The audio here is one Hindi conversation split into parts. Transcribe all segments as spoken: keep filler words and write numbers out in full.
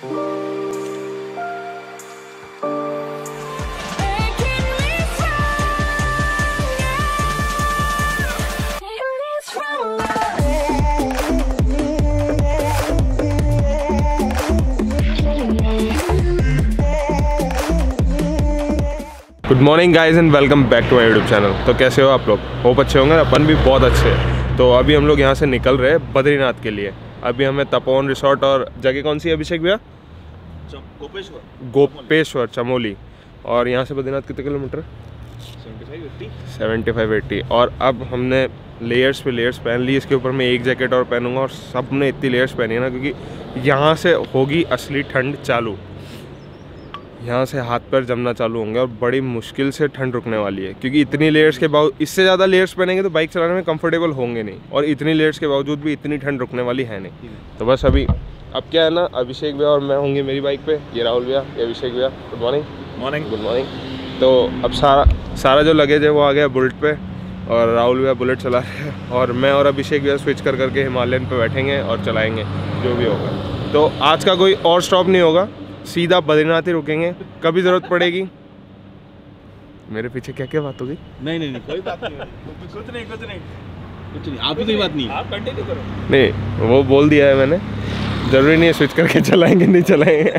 Good morning guys and welcome back to my YouTube channel. तो कैसे हो आप लोग? होप अच्छे होंगे, अपन भी बहुत अच्छे हैं। तो अभी हम लोग यहाँ से निकल रहे हैं बद्रीनाथ के लिए। अभी हमें तपोवन रिसोर्ट और जगह कौन सी है अभिषेक भैया? गोपेश्वर गोपेश्वर चमोली। और यहाँ से बद्रीनाथ कितने किलोमीटर? Seventy five eighty. और अब हमने लेयर्स पे लेयर्स पहन ली। इसके ऊपर मैं एक जैकेट और पहनूंगा और सब ने इतनी लेयर्स पहनी है ना, क्योंकि यहाँ से होगी असली ठंड चालू। यहाँ से हाथ पैर जमना चालू होंगे और बड़ी मुश्किल से ठंड रुकने वाली है, क्योंकि इतनी लेयर्स के बावजूद, इससे ज़्यादा लेयर्स पहनेंगे तो बाइक चलाने में कंफर्टेबल होंगे नहीं, और इतनी लेयर्स के बावजूद भी इतनी ठंड रुकने वाली है नहीं। तो बस अभी अब क्या है ना, अभिषेक भैया और मैं होंगे मेरी बाइक पे, ये राहुल भैया, ये अभिषेक भैया। Good morning. Morning good morning. तो अब सारा सारा जो लगेज है वो आ गया बुलेट पे, और राहुल भैया बुलेट चला रहे हैं, और मैं और अभिषेक भैया स्विच कर करके हिमालयन पे बैठेंगे और चलाएँगे जो भी होगा। तो आज का कोई और स्टॉप नहीं होगा, सीधा बद्रीनाथ ही रुकेंगे। कभी ज़रूरत पड़ेगी। मेरे पीछे क्या क्या बात होगी? नहीं नहीं नहीं कोई बात नहीं, कुछ नहीं कुछ नहीं कुछ नहीं, आप कोई बात नहीं, आप कंटिन्यू करो। नहीं, वो बोल दिया है मैंने, जरूरी नहीं है स्विच करके चलाएंगे नहीं चलाएंगे।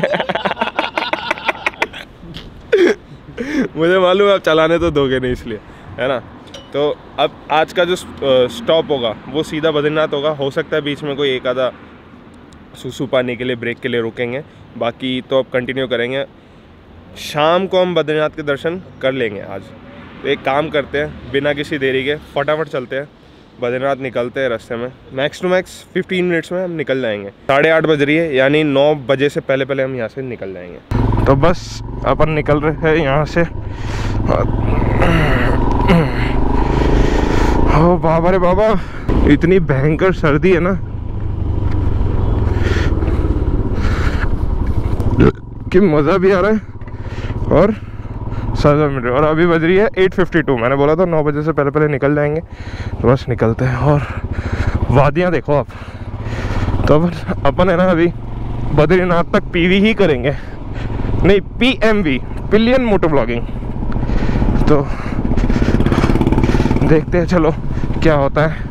मुझे मालूम है आप चलाने तो दोगे नहीं, इसलिए है ना। तो अब आज का जो स्टॉप होगा वो सीधा बद्रीनाथ होगा। हो सकता है बीच में कोई एक आधा सुसु पाने के लिए, ब्रेक के लिए रुकेंगे, बाकी तो अब कंटिन्यू करेंगे। शाम को हम बद्रीनाथ के दर्शन कर लेंगे आज। तो एक काम करते हैं, बिना किसी देरी के फटाफट चलते हैं बद्रीनाथ, निकलते हैं। रास्ते में max to max fifteen minutes में हम निकल जाएंगे। साढ़े आठ बज रही है, यानी नौ बजे से पहले पहले हम यहाँ से निकल जाएंगे। तो बस अपन निकल रहे हैं यहाँ से। ओ बाबा रे बाबा, इतनी भयंकर सर्दी है ना कि मज़ा भी आ रहा है और सजा मिल रही है। और अभी बज रही है एट फिफ्टी टू। मैंने बोला था नौ बजे से पहले पहले निकल जाएंगे, तो बस निकलते हैं। और वादियाँ देखो आप। तो अब अपन है ना अभी बद्रीनाथ तक पीवी ही करेंगे, नहीं पीएमवी, पिलियन मोटो ब्लॉगिंग। तो देखते हैं चलो क्या होता है।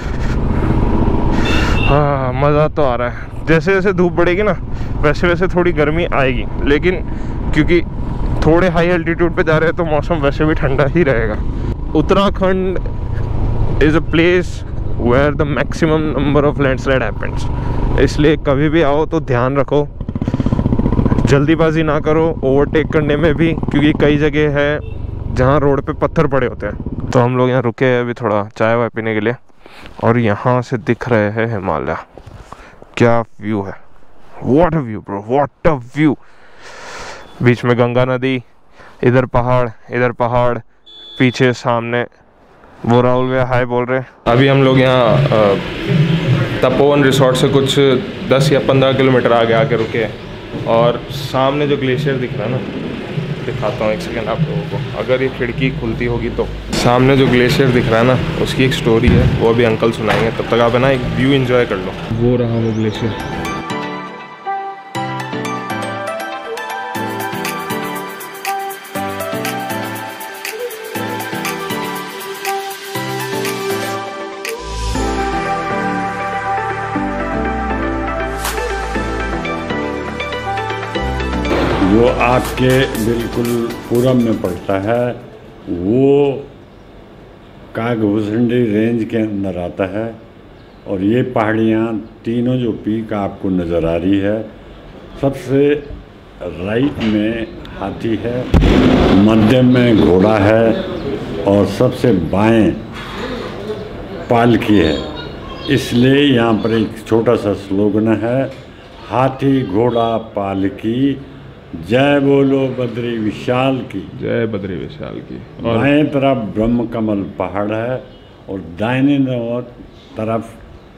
हाँ, मज़ा तो आ रहा है। जैसे जैसे धूप बढ़ेगी ना वैसे वैसे थोड़ी गर्मी आएगी, लेकिन क्योंकि थोड़े हाई एल्टीट्यूड पे जा रहे हैं तो मौसम वैसे भी ठंडा ही रहेगा। Uttarakhand is a place where the maximum number of landslide happens. इसलिए कभी भी आओ तो ध्यान रखो, जल्दीबाजी ना करो ओवरटेक करने में भी, क्योंकि कई जगह है जहाँ रोड पे पत्थर पड़े होते हैं। तो हम लोग यहाँ रुके हैं अभी थोड़ा चाय वाय पीने के लिए, और यहाँ से दिख रहे हैं हिमालय। क्या व्यू है, what a view bro, what a view. बीच में गंगा नदी, इधर पहाड़ इधर पहाड़, पीछे सामने वो राहुल भैया हाय बोल रहे हैं। अभी हम लोग यहाँ तपोवन रिसोर्ट से कुछ दस या पंद्रह किलोमीटर आगे आके रुके हैं, और सामने जो ग्लेशियर दिख रहा है ना, दिखाता हूँ एक सेकेंड आप लोगों को, अगर ये खिड़की खुलती होगी तो। सामने जो ग्लेशियर दिख रहा है ना, उसकी एक स्टोरी है, वो अभी अंकल सुनाएंगे। तब तक आप है ना एक व्यू एंजॉय कर लो। वो रहा वो ग्लेशियर। वो आपके बिल्कुल पूरब में पड़ता है, वो कागभूषणी रेंज के अंदर आता है। और ये पहाड़ियाँ तीनों जो पीक आपको नज़र आ रही है, सबसे राइट में हाथी है, मध्य में घोड़ा है, और सबसे बाएं पालकी है। इसलिए यहाँ पर एक छोटा सा स्लोगन है, हाथी घोड़ा पालकी, जय बोलो बद्री विशाल की। जय बद्री विशाल की। और बाएं तरफ ब्रह्म कमल पहाड़ है, और दाहिने तरफ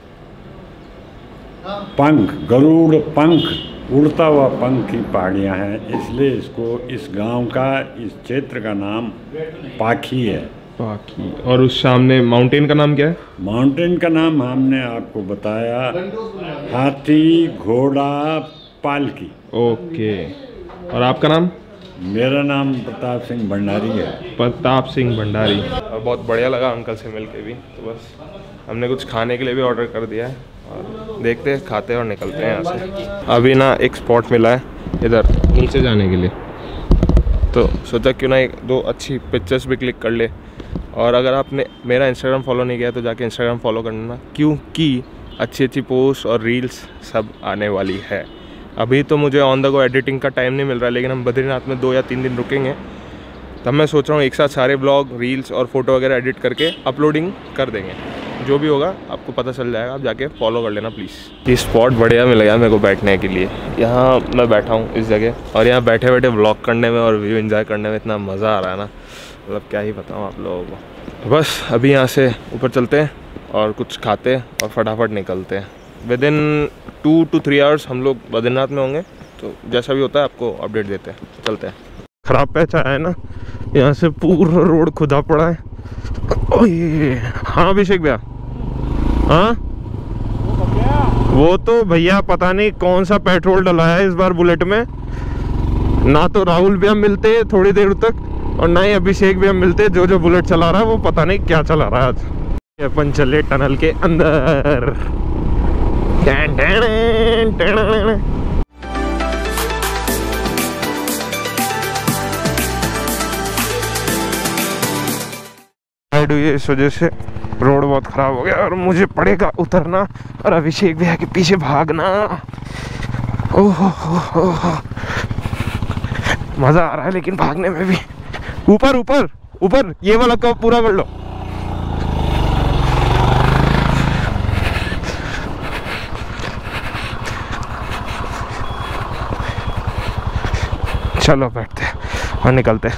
पंख, गरुड़ पंख, उड़ता हुआ पंख की पहाड़ियाँ हैं। इसलिए इसको, इस गांव का, इस क्षेत्र का नाम पाखी है। पाखी। और उस सामने माउंटेन का नाम क्या है? माउंटेन का नाम हमने आपको बताया, हाथी घोड़ा पालकी। ओके, और आपका नाम? मेरा नाम प्रताप सिंह भंडारी है। प्रताप सिंह भंडारी। और बहुत बढ़िया लगा अंकल से मिल के भी। तो बस हमने कुछ खाने के लिए भी ऑर्डर कर दिया है और देखते हैं, खाते हैं और निकलते हैं यहाँ से। अभी ना एक स्पॉट मिला है इधर नीचे जाने के लिए, तो सोचा क्यों ना एक दो अच्छी पिक्चर्स भी क्लिक कर ले। और अगर आपने मेरा इंस्टाग्राम फॉलो नहीं किया तो जाके इंस्टाग्राम फॉलो करना, क्योंकि अच्छी अच्छी पोस्ट और रील्स सब आने वाली है। अभी तो मुझे ऑन द गो एडिटिंग का टाइम नहीं मिल रहा, लेकिन हम बद्रीनाथ में दो या तीन दिन रुकेंगे, तब मैं सोच रहा हूँ एक साथ सारे ब्लॉग, रील्स और फोटो वगैरह एडिट करके अपलोडिंग कर देंगे। जो भी होगा आपको पता चल जाएगा, आप जाके फॉलो कर लेना प्लीज़। ये स्पॉट बढ़िया मिल गया मेरे को बैठने के लिए। यहाँ मैं बैठा हूँ इस जगह, और यहाँ बैठे बैठे व्लॉग करने में और व्यू एंजॉय करने में इतना मज़ा आ रहा है ना, मतलब क्या ही बताऊँ आप लोगों को। बस अभी यहाँ से ऊपर चलते हैं और कुछ खाते हैं और फटाफट निकलते हैं। Within two to three hours हम लोग बद्रीनाथ में होंगे, तो जैसा भी होता है आपको अपडेट देते हैं। चलते हैं। खराब पैच आया है ना, यहाँ से पूरा रोड खुदा पड़ा है। ओए हाँ अभिषेक भैया, हाँ वो तो भैया पता नहीं कौन सा पेट्रोल डला है इस बार बुलेट में। ना तो राहुल भैया मिलते थोड़ी देर तक, और ना ही अभिषेक भैया मिलते। जो जो बुलेट चला रहा है वो पता नहीं क्या चला रहा है आज। अपन चले टनल के अंदर। डैन डैन डैन। इस वजह से रोड बहुत खराब हो गया और मुझे पड़ेगा उतरना और अभिषेक भैया के पीछे भागना। ओहो हो हो, मजा आ रहा है लेकिन भागने में भी। ऊपर ऊपर ऊपर ये वाला कप पूरा कर लो। चलो बैठते और निकलते।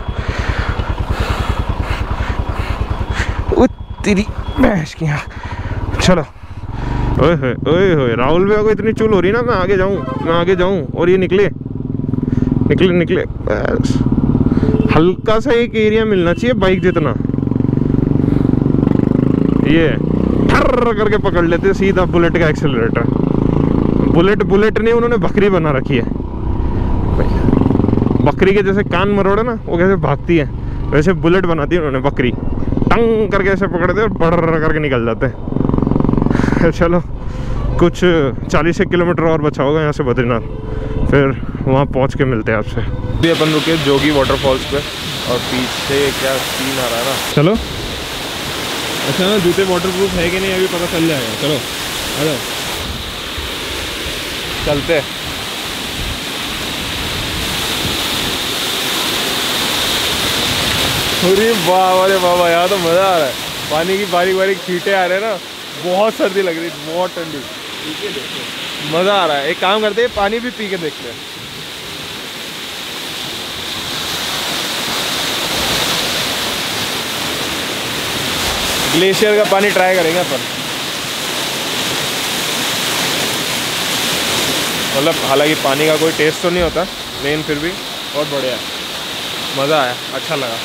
तेरी भैंस की यहाँ। चलो। ओए होए ओए होए, राहुल भैया को इतनी चुल हो रही ना, मैं आगे जाऊँ मैं आगे जाऊँ और ये निकले निकले निकले बस। हल्का सा एक एरिया मिलना चाहिए बाइक जितना, ये ठर्र करके पकड़ लेते सीधा बुलेट का एक्सेलरेटर। बुलेट बुलेट नहीं, उन्होंने बकरी बना रखी है। बकरी के जैसे कान मरोड़े ना, वो कैसे भागती है वैसे बुलेट बनाती है उन्होंने बकरी। टंग करके ऐसे पकड़ते और बड़ करके निकल जाते हैं। चलो कुछ चालीस एक किलोमीटर और बचा होगा यहाँ से बद्रीनाथ, फिर वहाँ पहुँच के मिलते हैं आपसे। अभी अपन रुके जोगी वाटरफॉल्स पे और पीछे क्या सीन आ रहा है ना। चलो अच्छा ना, जूते वाटरप्रूफ है कि नहीं अभी पता चल जाएगा। चलो हेलो चलते। अरे वाह अरे वाह, यहाँ तो मज़ा आ रहा है। पानी की बारीक बारीक छींटे आ रहे हैं ना, बहुत सर्दी लग रही है, बहुत ठंडी, मज़ा आ रहा है। एक काम करते हैं, पानी भी पी के देखते हैं। ग्लेशियर का पानी ट्राई करेंगे अपन। मतलब हालांकि पानी का कोई टेस्ट तो नहीं होता, लेकिन फिर भी बहुत बढ़िया है, मज़ा आया, अच्छा लगा।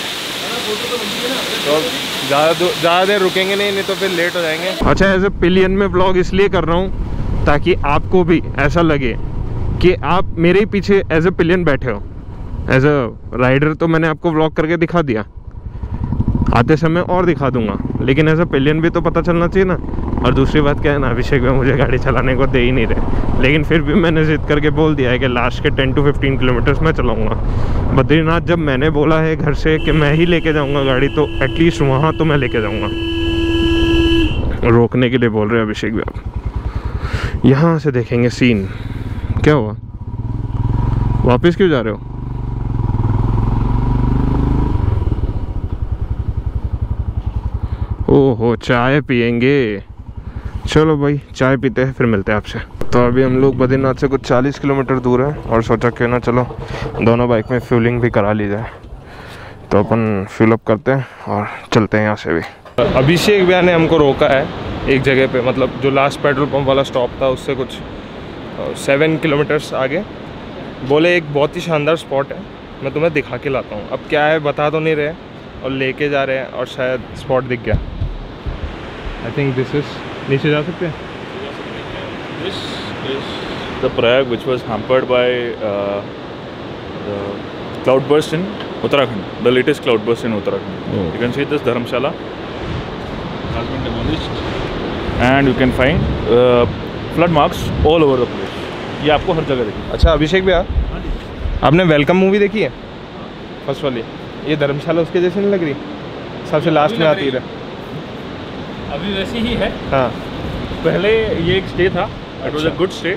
तो ज़्यादा ज़्यादा देर रुकेंगे नहीं, नहीं तो फिर लेट हो जाएंगे। अच्छा, एज ए पिलियन में ब्लॉग इसलिए कर रहा हूँ ताकि आपको भी ऐसा लगे कि आप मेरे ही पीछे एज ए पिलियन बैठे हो। एज ए राइडर तो मैंने आपको ब्लॉग करके दिखा दिया, आते समय और दिखा दूंगा, लेकिन एज ए पिलियन भी तो पता चलना चाहिए ना। और दूसरी बात क्या है ना, अभिषेक में मुझे गाड़ी चलाने को दे ही नहीं रहे, लेकिन फिर भी मैंने जिद करके बोल दिया है कि लास्ट के टेन टू फिफ्टीन किलोमीटर्स मैं चलाऊंगा। बद्रीनाथ जब मैंने बोला है घर से कि मैं ही लेके जाऊंगा गाड़ी, तो एटलीस्ट वहाँ तो मैं लेके जाऊंगा। रोकने के लिए बोल रहे हैं अभिषेक भी। आप यहाँ से देखेंगे सीन। क्या हुआ, वापस क्यों जा रहे हो? ओहो, चाय पियेंगे। चलो भाई चाय पीते हैं, फिर मिलते हैं आपसे। तो अभी हम लोग बद्रीनाथ से कुछ चालीस किलोमीटर दूर है और सोचा क्यों ना चलो दोनों बाइक में फ्यूलिंग भी करा ली जाए। तो अपन फ्यूल अप करते हैं और चलते हैं यहाँ से भी। अभिषेक भैया ने हमको रोका है एक जगह पे, मतलब जो लास्ट पेट्रोल पंप वाला स्टॉप था उससे कुछ सेवन किलोमीटर्स आगे। बोले एक बहुत ही शानदार स्पॉट है, मैं तुम्हें दिखा के लाता हूँ। अब क्या है बता तो नहीं रहे और लेके जा रहे हैं, और शायद स्पॉट दिख गया। आई थिंक दिस इज, नीचे जा सकते हैं। This is the Prayag which was hampered by uh, the cloudburst in Uttarakhand, the latest cloudburst in Uttarakhand. Oh. You can see this Dharamshala has been demolished and you can find uh, flood marks all over the place. ये आपको हर जगह दिखेगा। अच्छा अभिषेक भैया, आपने वेलकम मूवी देखी है फर्स्ट वाली? ये धर्मशाला उसके जैसे नहीं लग रही? सबसे लास्ट में आती है। अभी वैसी ही है। हाँ, पहले ये एक स्टे था, it was a good stay,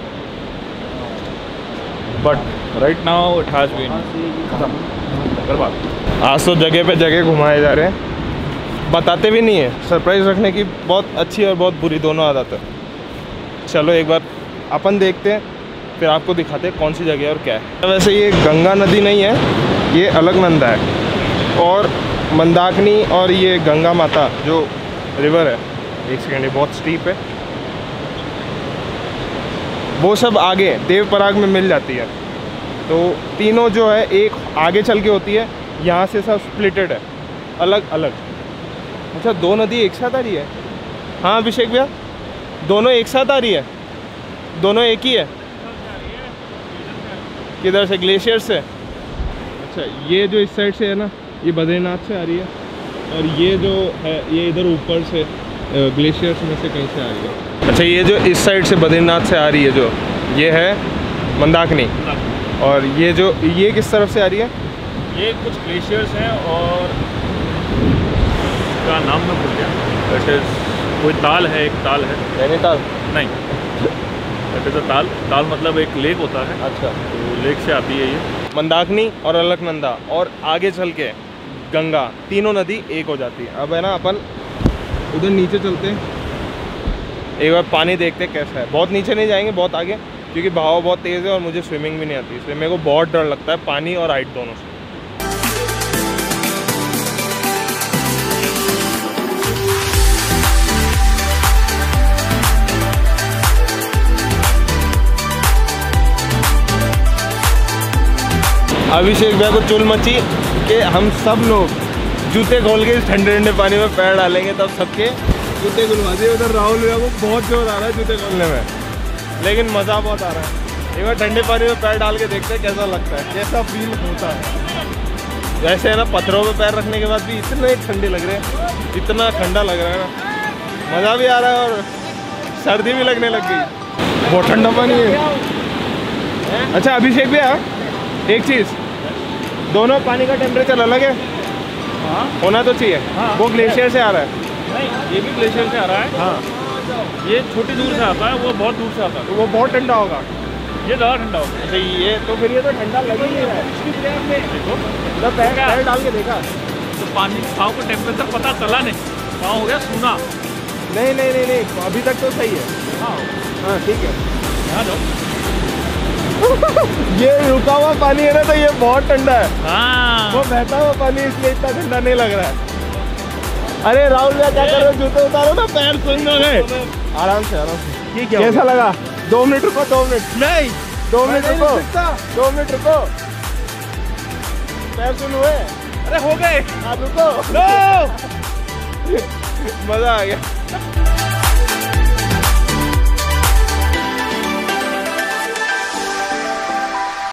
but right now it has been खत्म, बर्बाद। आज तो जगह पे जगह घुमाए जा रहे हैं, बताते भी नहीं है। सरप्राइज रखने की बहुत अच्छी और बहुत बुरी दोनों आदत है। चलो एक बार अपन देखते हैं, फिर आपको दिखाते हैं कौन सी जगह और क्या है। वैसे ये गंगा नदी नहीं है, ये अलकनंदा है, और मंदाकिनी और ये गंगा माता जो रिवर है, एक सेकेंड, ये बहुत स्टीप है, वो सब आगे देवपराग में मिल जाती है। तो तीनों जो है एक आगे चल के होती है, यहाँ से सब स्प्लिटेड है, अलग अलग। अच्छा, दो नदी एक साथ आ रही है? हाँ अभिषेक भैया, दोनों एक साथ आ रही है? दोनों एक ही है? किधर से? ग्लेशियर से? अच्छा, ये जो इस साइड से है ना, ये बद्रीनाथ से आ रही है, और ये जो है ये इधर ऊपर से ग्लेशियर्स में से कहीं से आ रही है। अच्छा, ये जो इस साइड से बद्रीनाथ से आ रही है, जो ये है मंदाकिनी, और ये जो ये किस तरफ से आ रही है? ये कुछ ग्लेशियर्स हैं और का नाम मैं भूल गया। इट इज कोई ताल है, एक ताल है, नैनीताल नहीं, इट इज़ अ ताल। ताल मतलब एक लेक होता है। अच्छा, तो लेक से आती है ये। मंदाकिनी और अलकनंदा और आगे चल के गंगा, तीनों नदी एक हो जाती है। अब है ना, अपन उधर नीचे चलते हैं, एक बार पानी देखते हैं कैसा है। बहुत नीचे नहीं जाएंगे, बहुत आगे, क्योंकि बहाव बहुत तेज़ है और मुझे स्विमिंग भी नहीं आती, इसलिए मेरे को बहुत डर लगता है पानी और हाइट दोनों से। अभिषेक भैया को चुल मची कि हम सब लोग जूते खोल के इस ठंडे ठंडे पानी में पैर डालेंगे, तब सबके जूते खुलवा दिए। उधर राहुल भैया को बहुत जोर आ रहा है जूते खोलने में, लेकिन मज़ा बहुत आ रहा है। एक बार ठंडे पानी में पैर डाल के देखते हैं कैसा लगता है, कैसा फील होता है। वैसे है ना, पत्थरों में पैर रखने के बाद भी इतने ठंडे लग रहे हैं, इतना ठंडा लग रहा है ना, मज़ा भी आ रहा है और सर्दी भी लगने लग गई। बहुत ठंडा पानी है। अच्छा अभिषेक भैया, एक चीज़, दोनों पानी का टेम्परेचर अलग है? हाँ, होना तो चाहिए। हाँ, वो ग्लेशियर से आ रहा है? नहीं, ये भी ग्लेशियर से आ रहा है। हाँ, ये छोटी दूर से आता है, वो बहुत दूर से आता है, तो वो बहुत ठंडा होगा। ये ज़्यादा ठंडा होगा। अच्छा, ये तो फिर ये तो ठंडा लग ही नहीं रहा है। देखो, जब पैर पैर डाल के देखा तो पानी पाँव को टेम्परेचर पता चला नहीं, पाँव हो गया सूना। नहीं नहीं नहीं नहीं, अभी तक तो सही है। हाँ हाँ ठीक है। यहाँ जाओ। ये रुका हुआ पानी है ना, तो ये बहुत ठंडा है। हाँ, वो बहता हुआ पानी इसलिए इतना ठंडा नहीं लग रहा है। अरे राहुल भैया क्या कर रहे हो? जूते उतारो ना, पैर स्विंग हो गए। आराम से आराम से। ये क्या कैसा लगा? दो मिनट रुको, दो मिनट नहीं, दो मिनट रुको, दो मिनट रुको, पैर सुन हुए। अरे हो गए, आप रुको। नो मजा आ गया।